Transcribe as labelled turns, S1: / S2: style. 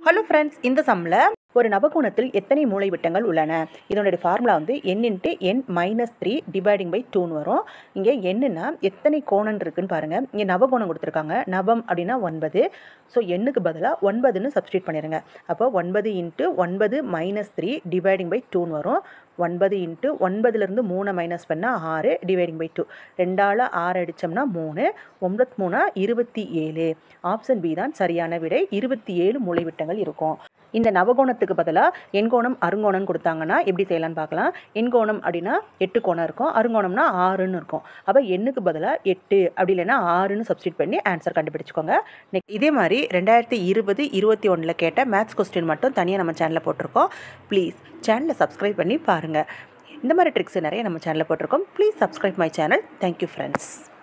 S1: Hello friends, இந்த சம்மில் ஒரு நவகோணத்தில் எத்தனை மூலைவிட்டங்கள் உள்ளன? இதனுடைய ஃபார்முலா வந்து n × n - 3 டிவைடிங் பை 2ன்னு வரும். இங்கே என்னன்னா எத்தனை கோணம் இருக்குன்னு பாருங்கள். இங்கே நவகோணம் கொடுத்துருக்காங்க. நவம் அப்படின்னா 9. ஸோ எண்ணுக்கு பதிலாக 9ன்னு சப்ஸ்டியூட் பண்ணிடுங்க. அப்போ 9 × 9 - 3 டிவைடிங் பை 2ன்னு வரும். 9 × 9லேருந்து 3 மைனஸ் பண்ணால் 6 டிவைடிங் பை 2. 2ஆல் 6 அடித்தோம்னா 3. 9 3 27. ஆப்ஷன் பி தான் சரியான விடை. 27 மூலைவிட்டங்கள் இருக்கும். இந்த நவகோணத்துக்கு பதிலாக எண்கோணம் அருங்கோணம் கொடுத்தாங்கன்னா எப்படி செய்யலான்னு பார்க்கலாம். எண்கோணம் அப்படின்னா 8 கோணம் இருக்கும், அருங்கோணம்னா 6ன்னு இருக்கும். அப்போ எண்ணுக்கு பதிலாக 8 அப்படி இல்லைன்னா 6ன்னு சப்ஸ்டியூட் பண்ணி ஆன்சர் கண்டுபிடிச்சிக்கோங்க. இதே மாதிரி 2020-21 கேட்ட மேத்ஸ் கொஸ்டின் மட்டும் தனியாக நம்ம சேனலில் போட்டிருக்கோம். ப்ளீஸ் சேனலை சப்ஸ்கிரைப் பண்ணி பாருங்கள். இந்த மாதிரி ட்ரிக்ஸ் நிறைய நம்ம சேனலில் போட்டிருக்கோம். Please subscribe my channel. Thank you friends.